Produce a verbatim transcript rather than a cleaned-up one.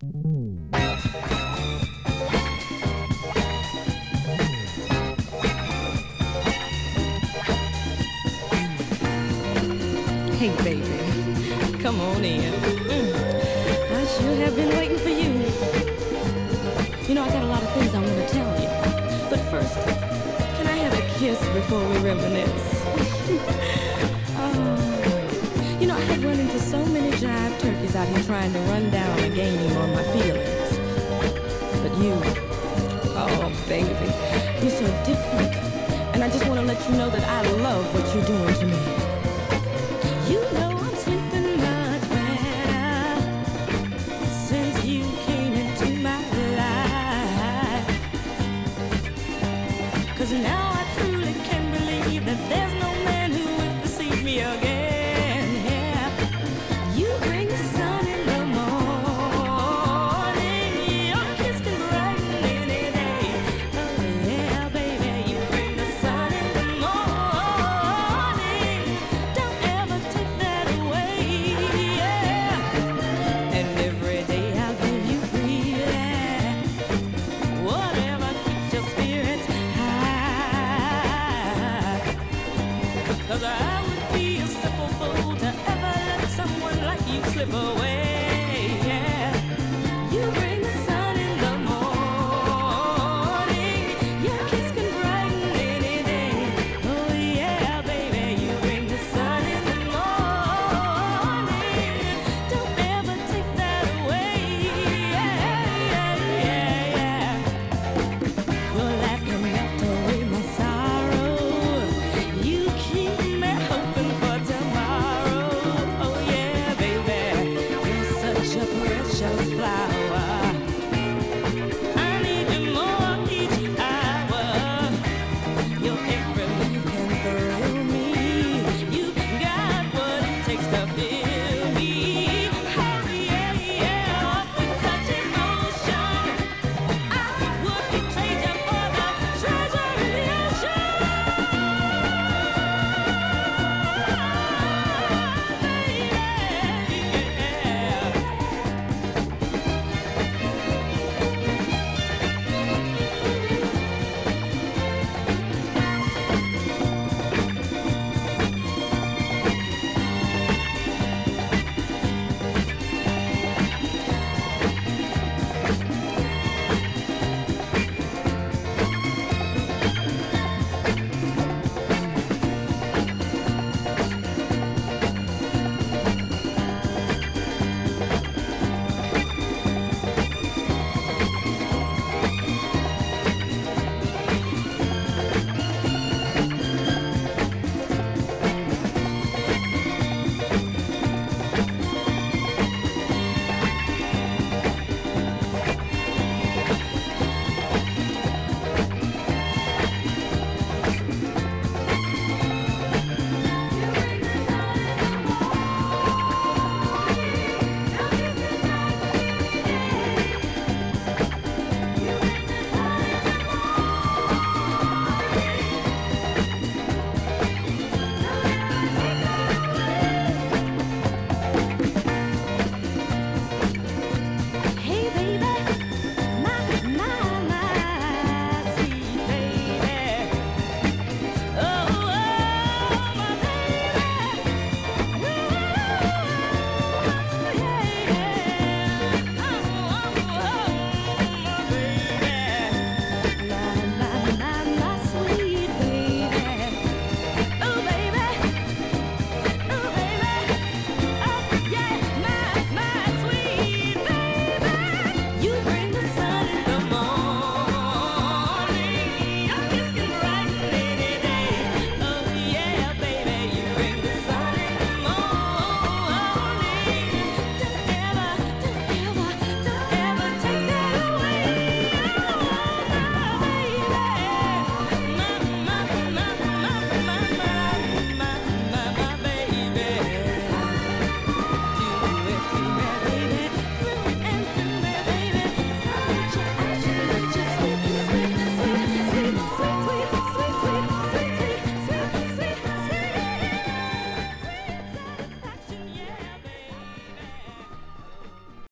Hey, baby, come on in. Mm. I sure have been waiting for you. You know, I got a lot of things I want to tell you. But first, can I have a kiss before we reminisce? Oh, you know, I have run into so many jive turkeys out here trying to run down a game on my feelings. But you, oh, baby, you're so different. And I just want to let you know that I love what you're doing to me. You know I'm sleeping much better since you